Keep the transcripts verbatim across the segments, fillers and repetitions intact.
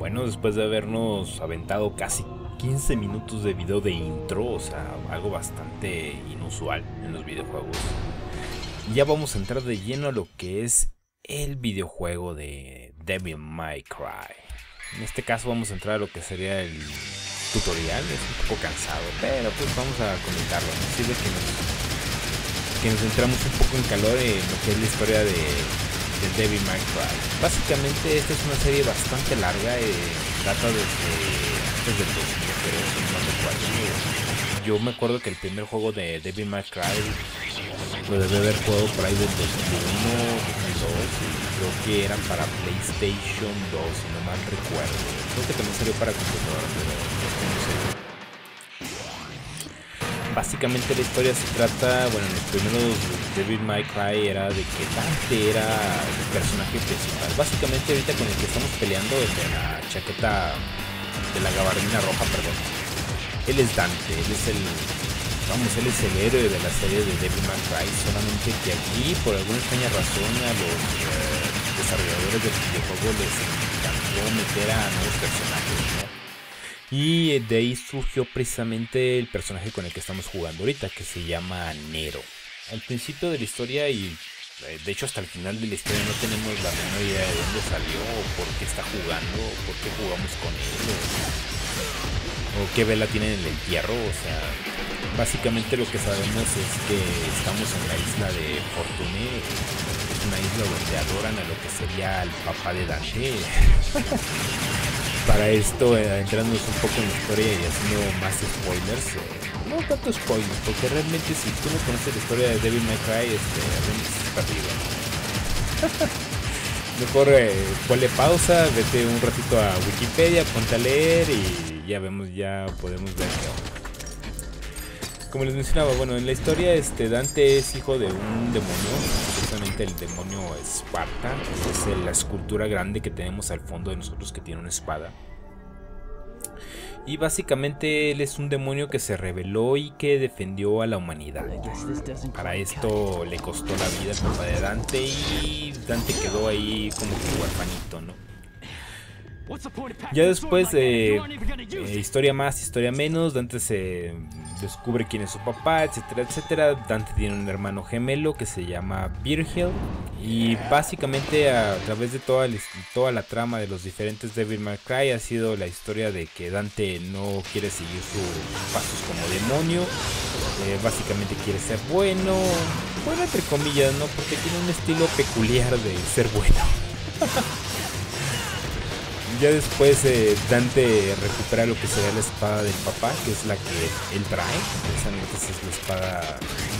Bueno, después de habernos aventado casi quince minutos de video de intro, o sea, algo bastante inusual en los videojuegos, ya vamos a entrar de lleno a lo que es el videojuego de Devil May Cry. En este caso vamos a entrar a lo que sería el tutorial. Es un poco cansado, pero pues vamos a comentarlo. Nos sirve que nos, que nos entramos un poco en calor en lo que es la historia de, de Devil May Cry. Básicamente esta es una serie bastante larga, eh, data desde antes del dos mil, pero no recuerdo. Yo me acuerdo que el primer juego de Devil May Cry lo debe haber jugado por ahí del dos mil uno, dos mil dos, y creo que eran para PlayStation dos, si no mal recuerdo. Creo que también salió para computadora, pero no estoy muy seguro. Básicamente la historia se trata, bueno, en los primeros Devil May Cry era de que Dante era el personaje principal. Básicamente ahorita con el que estamos peleando, el de la chaqueta, de la gabardina roja, perdón. Él es Dante, él es el... Vamos, él es el héroe de la serie de Devil May Cry, solamente que aquí, por alguna extraña razón, a los eh, desarrolladores del videojuego les encantó meter a nuevos personajes, ¿no? Y de ahí surgió precisamente el personaje con el que estamos jugando ahorita, que se llama Nero. Al principio de la historia, y eh, de hecho hasta el final de la historia, no tenemos la menor idea de dónde salió, o por qué está jugando, o por qué jugamos con él, o, o qué vela tiene en el entierro, o sea... Básicamente lo que sabemos es que estamos en la isla de Fortune. Es una isla donde adoran a lo que sería el papá de Dante. Para esto, eh, entrándonos un poco en la historia y haciendo más spoilers, eh, no tanto spoilers, porque realmente si tú no conoces la historia de Devil May Cry, este, realmente estás perdido. Mejor eh, ponle pausa, vete un ratito a Wikipedia, ponte a leer y ya vemos, ya podemos ver qué onda. Como les mencionaba, bueno, en la historia este Dante es hijo de un demonio, precisamente el demonio Esparta, es la escultura grande que tenemos al fondo de nosotros que tiene una espada. Y básicamente él es un demonio que se rebeló y que defendió a la humanidad. Para esto le costó la vida al papá de Dante y Dante quedó ahí como que huerfanito, ¿no? Ya después de eh, eh, historia más, historia menos, Dante se descubre quién es su papá, etcétera, etcétera. Dante tiene un hermano gemelo que se llama Virgil. Y básicamente a través de toda, toda la trama de los diferentes Devil May Cry ha sido la historia de que Dante no quiere seguir sus pasos como demonio. Eh, básicamente quiere ser bueno, bueno entre comillas, ¿no? Porque tiene un estilo peculiar de ser bueno. Ya después eh, Dante recupera lo que sería la espada del papá, que es la que él trae. Precisamente esa es la espada.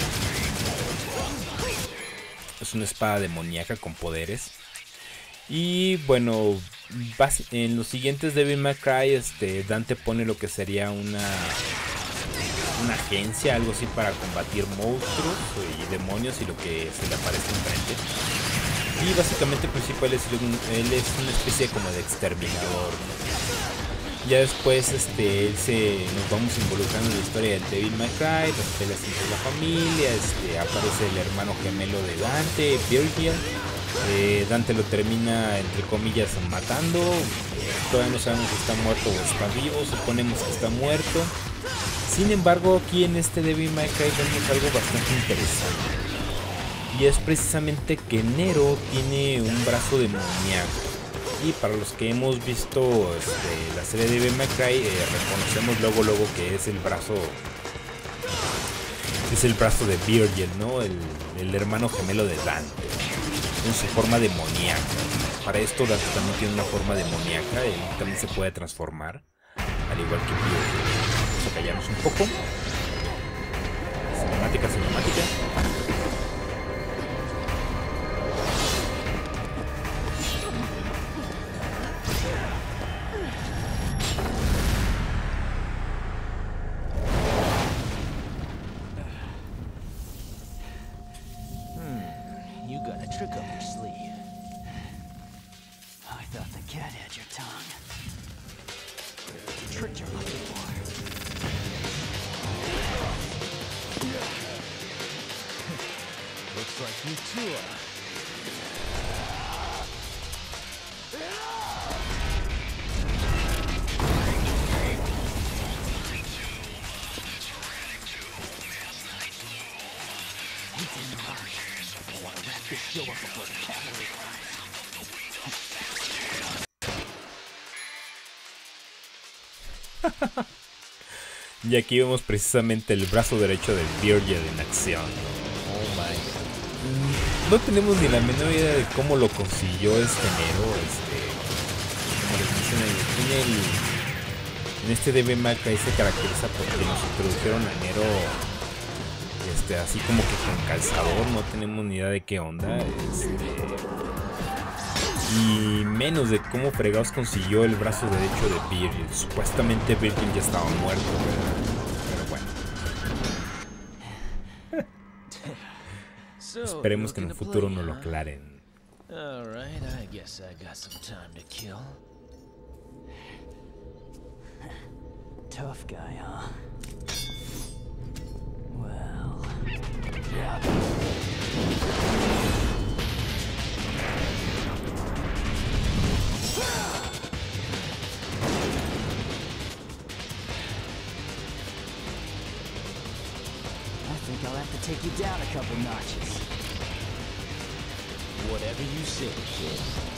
Es una espada demoníaca con poderes. Y bueno, en los siguientes Devil May Cry, este, Dante pone lo que sería una, una agencia, algo así, para combatir monstruos y demonios y lo que se le aparece enfrente. Y básicamente el principal es un, él es una especie como de exterminador, ¿no? Ya después este, él se, nos vamos involucrando en la historia del Devil May Cry, las peleas entre la familia, este, aparece el hermano gemelo de Dante, Virgil. eh, Dante lo termina entre comillas matando, todavía no sabemos si está muerto o está vivo, suponemos que está muerto. Sin embargo, aquí en este Devil May Cry vemos algo bastante interesante. Y es precisamente que Nero tiene un brazo demoníaco. Y para los que hemos visto este, la serie de Devil May Cry, eh, reconocemos luego luego que es el brazo es el brazo de Virgil, ¿no? El, el hermano gemelo de Dante, en su forma demoníaca. Para esto Dante también tiene una forma demoníaca, él también se puede transformar, al igual que Virgil. Vamos a callarnos un poco. Cinemática, cinemática. Trick up your sleeve. I thought the cat had your tongue. The trick you're looking for. Looks like you two are. Y aquí vemos precisamente el brazo derecho de Virgil en acción. Oh my God. No tenemos ni la menor idea de cómo lo consiguió este Nero. Este, como les mencioné, tiene el, en este D B Mac ahí se caracteriza porque nos introdujeron a Nero este, así como que con calzador. No tenemos ni idea de qué onda. Este, y menos de cómo fregados consiguió el brazo derecho de Virgil. Supuestamente Virgil ya estaba muerto, pero, pero bueno. Esperemos que en el futuro nos lo aclaren. Alright, I guess I got some time to kill. Tough guy, huh? Well, yeah. I think I'll have to take you down a couple notches. Whatever you say, kid.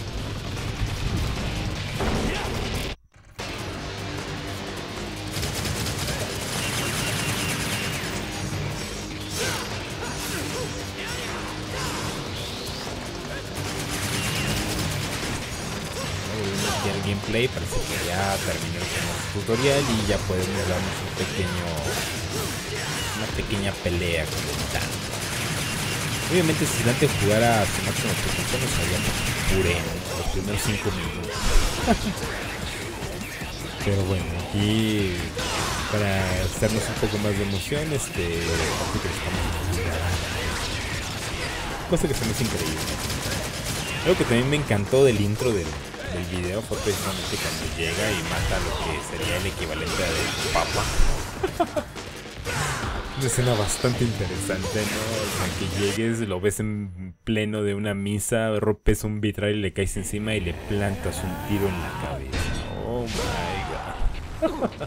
El gameplay parece que ya terminó el tutorial y ya podemos darnos un pequeño una pequeña pelea con el Dante. Obviamente si Dante jugara a su máximo potencial nos haríamos puré en los primeros cinco minutos. Pero bueno, aquí para hacernos un poco más de emoción, este cosa que se me hace increíble. Algo que también me encantó del intro del El video fue precisamente cuando llega y mata lo que sería el equivalente a del Papa. Una escena bastante interesante, ¿no? O sea, que llegues, lo ves en pleno de una misa, rompes un vitral y le caes encima y le plantas un tiro en la cabeza. Oh my God.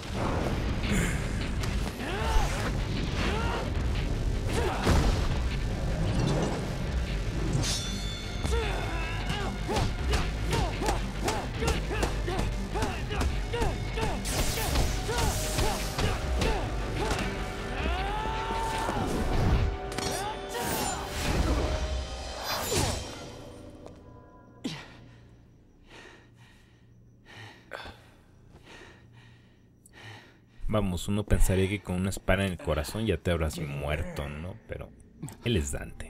Vamos, uno pensaría que con una espada en el corazón ya te habrás muerto, ¿no? Pero él es Dante.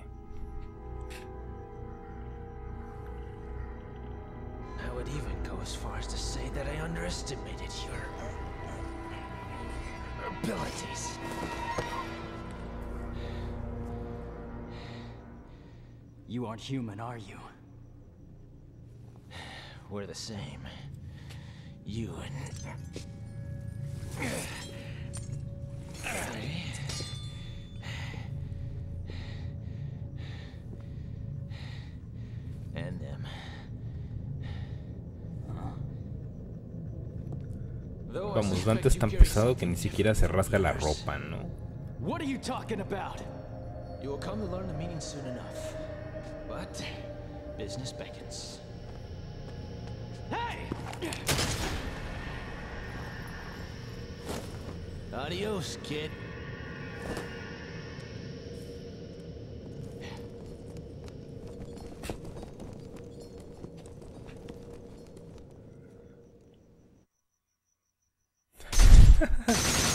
I would even go as far as to say that I underestimated your abilities. You aren't human, are you? We're the same. You and and them. Vamos, Dante es tan pesado que ni siquiera se rasga la ropa, ¿no? What are you talking about? You will come to learn the meaning soon enough. But business beckons. Hey! Adios, kid.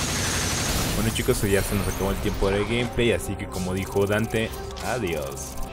Bueno chicos, ya se nos acabó el tiempo del gameplay, así que como dijo Dante, adiós.